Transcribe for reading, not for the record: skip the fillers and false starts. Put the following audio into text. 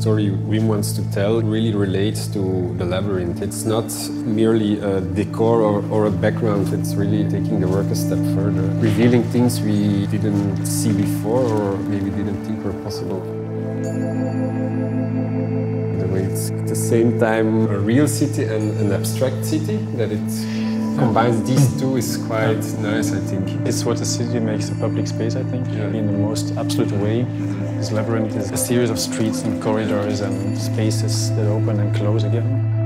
story Wim wants to tell really relates to the labyrinth. It's not merely a decor or a background, it's really taking the work a step further, revealing things we didn't see before or maybe didn't think were possible. The way it's at the same time a real city and an abstract city, that it combines these two is quite nice, I think. It's what the city makes a public space, I think, in the most absolute way. This labyrinth is a series of streets and corridors and spaces that open and close again.